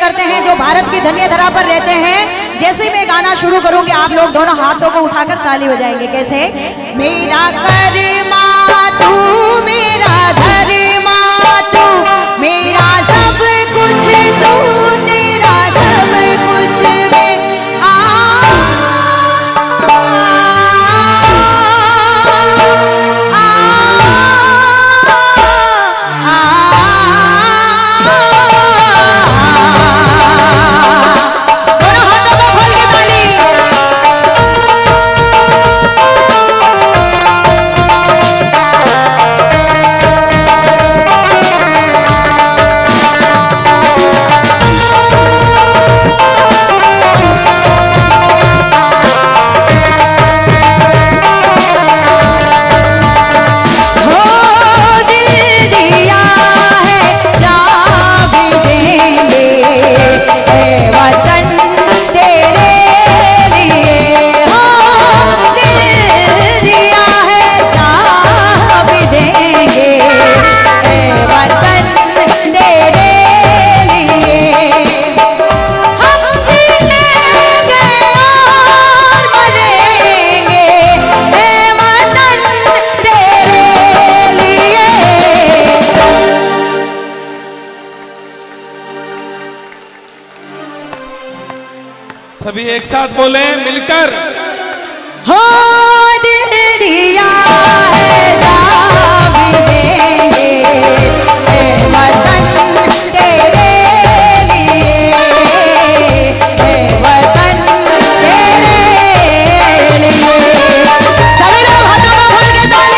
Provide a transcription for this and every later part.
करते हैं जो भारत की धन्य धरा पर रहते हैं। जैसे ही मैं गाना शुरू करूंगी आप लोग दोनों हाथों को उठाकर ताली बजाएंगे। कैसे? मेरा कर्मा तू, मेरा धर्मा तू, मेरा सब कुछ तू, तेरा सब कुछ मैं सभी एक साथ बोले मिलकर। हो दिल दिया है जा भी देंगे, वतन तेरे लिए, वतन तेरे लिए। सभी लोग हाथों में खोल के ताली।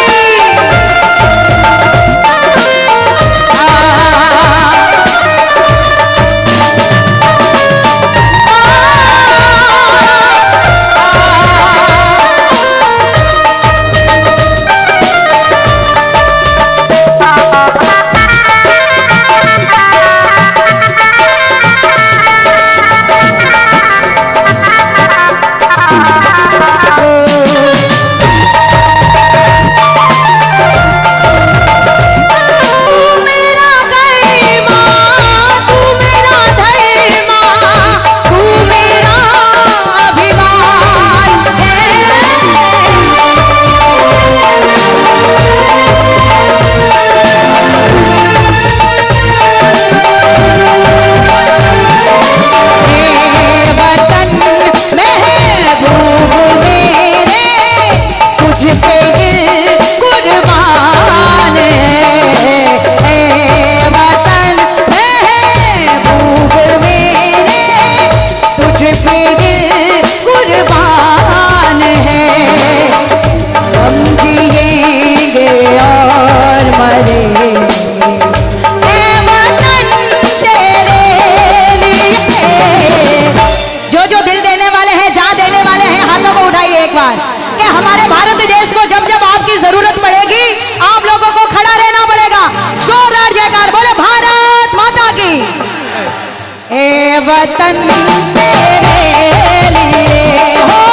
हमारे भारत देश को जब जब आपकी जरूरत पड़ेगी आप लोगों को खड़ा रहना पड़ेगा। जोरदार जयकार बोले भारत माता की। ए वतन तेरे लिए हो